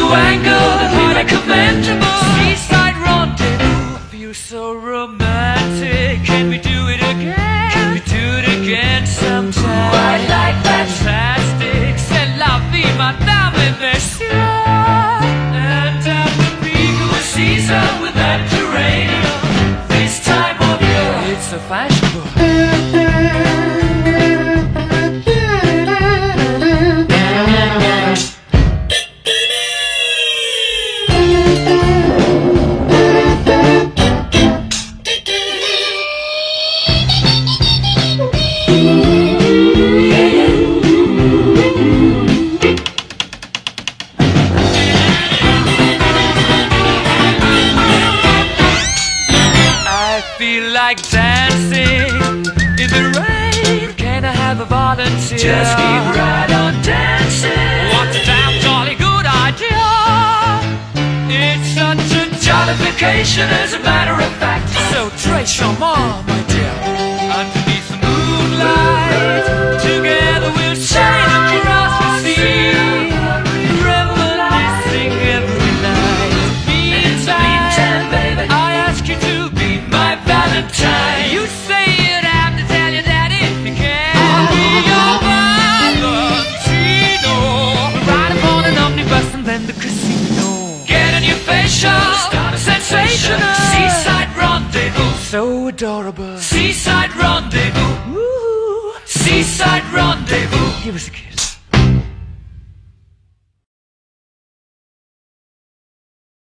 angle that we recommend. Seaside rendezvous, I feel so romantic. Can we do it again? Can we do it again sometime? I like fantastic. C'est la vie, madame et messieurs. And at the peak of the season with Mediterranean, this time of year, it's so fashionable. I feel like dancing in the rain. Can I have a volunteer? Just keep right on dancing. What a damn jolly good idea. It's such a jollification, as a matter of fact. So très charmant, my dear. Underneath the moonlight, together we'll sail across the sea, reminiscing every night. Meantime, baby, I ask you to be my Valentine. You say you'd have to tell your daddy if you can. I'll be your Valentino. Ride upon an omnibus and then the casino. Get a new facial, sensational. Seaside rendezvous, so adorable. Seaside rendezvous, woo. Seaside rendezvous, give us a kiss.